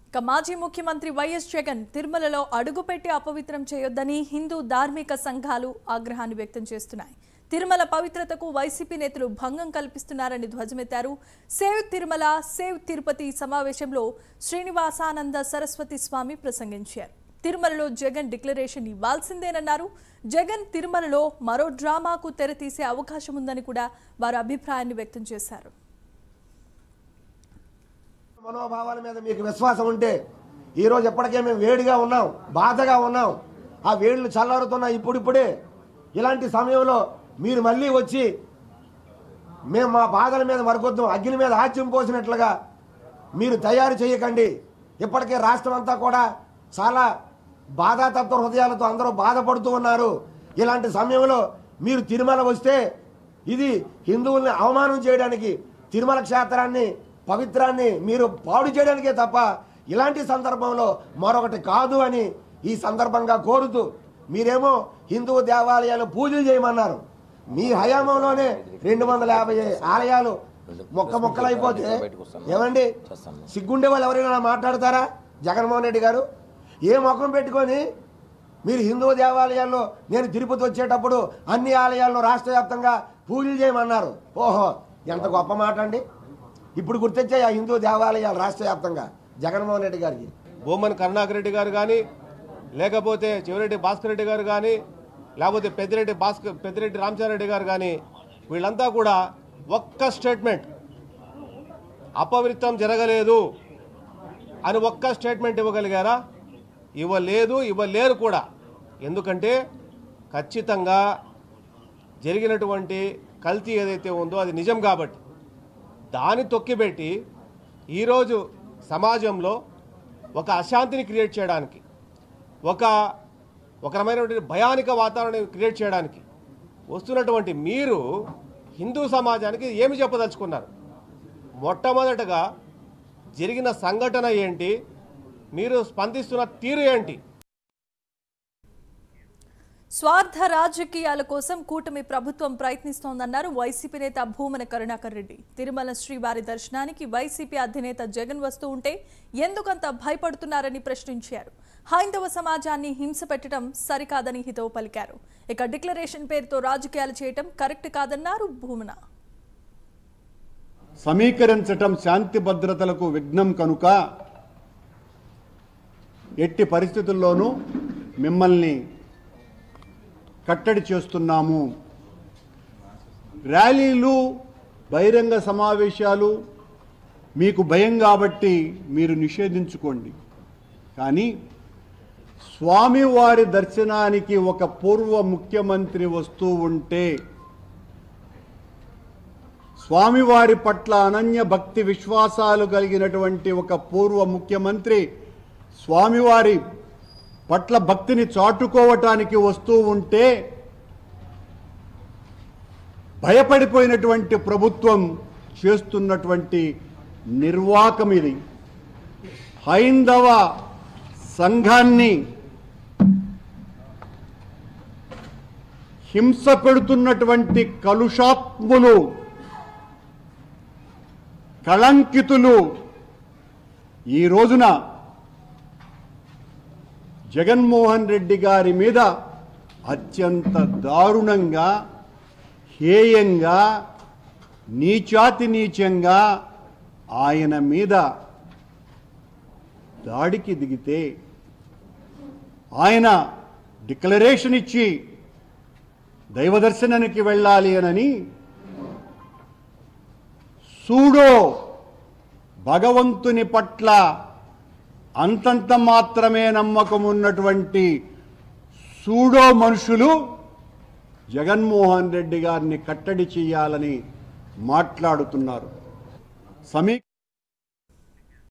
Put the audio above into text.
మాజీ ముఖ్యమంత్రి వైఎస్ జగన్ తిరుమలలో అడుగుపెట్టి అపవిత్రం చేయొద్దని హిందూ ధార్మిక సంఘాలు ఆగ్రహాన్ని వ్యక్తం చేస్తున్నాయి. తిరుమల పవిత్రతకు వైసీపీ నేతలు భంగం కల్పిస్తున్నారని ధ్వజమెత్తారు. సేవ్ తిరుమల సేవ్ తిరుపతి సమావేశంలో శ్రీనివాసానంద సరస్వతి స్వామి ప్రసంగించారు. తిరుమలలో జగన్ డిక్లరేషన్ ఇవ్వాల్సిందేనన్నారు. జగన్ తిరుమలలో మరో డ్రామాకు తెరతీసే అవకాశం ఉందని కూడా వారు అభిప్రాయాన్ని వ్యక్తం చేశారు. మనోభావాల మీద మీకు విశ్వాసం ఉంటే ఈరోజు ఎప్పటికే మేము వేడిగా ఉన్నాం, బాధగా ఉన్నాం. ఆ వేళ్ళు చల్లారుతున్నా ఇప్పుడిప్పుడే. ఇలాంటి సమయంలో మీరు మళ్ళీ వచ్చి మేము మా బాధల మీద మరకొద్దాం, అగ్ని మీద ఆచ్యం పోసినట్లుగా మీరు తయారు చేయకండి. ఇప్పటికే రాష్ట్రం అంతా కూడా చాలా బాధాతత్వ హృదయాలతో అందరూ బాధపడుతూ ఉన్నారు. ఇలాంటి సమయంలో మీరు తిరుమల వస్తే ఇది హిందువుల్ని అవమానం చేయడానికి, తిరుమల క్షేత్రాన్ని పవిత్రాన్ని మీరు పాడు చేయడానికే తప్ప ఇలాంటి సందర్భంలో మరొకటి కాదు అని ఈ సందర్భంగా కోరుతూ, మీరేమో హిందూ దేవాలయాలు పూజలు చేయమన్నారు. మీ హయాంలోనే 250 ఆలయాలు మొక్కలైపోతే ఏమండి సిగ్గుండే వాళ్ళు ఎవరైనా మాట్లాడతారా? జగన్మోహన్ రెడ్డి గారు ఏ ముఖం పెట్టుకొని మీరు హిందూ దేవాలయాల్లో నేను తిరుపతి వచ్చేటప్పుడు అన్ని ఆలయాల్లో రాష్ట్ర వ్యాప్తంగా పూజలు చేయమన్నారు. ఓహో, ఎంత గొప్ప మాట అండి. ఇప్పుడు గుర్తొచ్చాయి ఆ హిందూ దేవాలయాలు రాష్ట్ర వ్యాప్తంగా జగన్మోహన్ రెడ్డి గారికి. బొమ్మన్ కరుణాకర్ రెడ్డి గారు కానీ, లేకపోతే చివరెడ్డి భాస్కర్ రెడ్డి గారు కానీ, లేకపోతే పెద్దిరెడ్డి రామచంద్రారెడ్డి గారు కానీ, వీళ్ళంతా కూడా ఒక్క స్టేట్మెంట్ అపవిత్రం జరగలేదు అని ఒక్క స్టేట్మెంట్ ఇవ్వగలిగారా? ఇవ్వలేరు కూడా. ఎందుకంటే ఖచ్చితంగా జరిగినటువంటి కల్తీ ఏదైతే ఉందో అది నిజం కాబట్టి దాన్ని తొక్కిపెట్టి ఈరోజు సమాజంలో ఒక అశాంతిని క్రియేట్ చేయడానికి, ఒక రకమైనటువంటి భయానిక వాతావరణాన్ని క్రియేట్ చేయడానికి వస్తున్నటువంటి మీరు హిందూ సమాజానికి ఏమి చెప్పదలుచుకున్నారు? మొట్టమొదటగా జరిగిన సంఘటన ఏంటి? మీరు స్పందిస్తున్న తీరు ఏంటి? స్వార్థ రాజకీయాల కోసం కూటమి ప్రభుత్వం ప్రయత్నిస్తోందన్నారు వైసీపీ నేత భూమన కరుణాకర్ రెడ్డి. తిరుమల శ్రీవారి దర్శనానికి వైసీపీ అధినేత జగన్ వస్తూ ఉంటే ఎందుకంత భయపడుతున్నారని ప్రశ్నించారు. హైందవ సమాజాన్ని హింస పెట్టడం సరికాదని హితవు పలికారు. ఇక డిక్లరేషన్ పేరుతో రాజకీయాలు చేయటం కరెక్ట్ కాదన్నారు భూమన. సమీకరించటం శాంతి భద్రతలకు విఘ్నం కనుక ఎట్టి పరిస్థితుల్లోనూ మిమ్మల్ని కట్టడి చేస్తున్నాము. ర్యాలీలు, బహిరంగ సమావేశాలు మీకు భయం కాబట్టి మీరు నిషేధించుకోండి. కానీ స్వామివారి దర్శనానికి ఒక పూర్వ ముఖ్యమంత్రి వస్తూ ఉంటే, స్వామివారి పట్ల అనన్య భక్తి విశ్వాసాలు కలిగినటువంటి ఒక పూర్వ ముఖ్యమంత్రి స్వామివారి పట్ల భక్తిని చాటుకోవటానికి వస్తూ ఉంటే భయపడిపోయినటువంటి ప్రభుత్వం చేస్తున్నటువంటి నిర్వాకం ఇది. హైందవ సంఘాన్ని హింస పెడుతున్నటువంటి కలుషాత్ములు, కళంకితులు ఈ రోజున జగన్మోహన్ రెడ్డి గారి మీద అత్యంత దారుణంగా, హేయంగా, నీచాతినీచంగా ఆయన మీద దాడికి దిగితే, ఆయన డిక్లరేషన్ ఇచ్చి దైవదర్శనానికి వెళ్ళాలి అని సూడో భగవంతుని పట్ల అంతంత మాత్రమే నమ్మకం ఉన్నటువంటి సూడో మనుషులు జగన్మోహన్ రెడ్డి గారిని కట్టడి చేయాలని మాట్లాడుతున్నారు.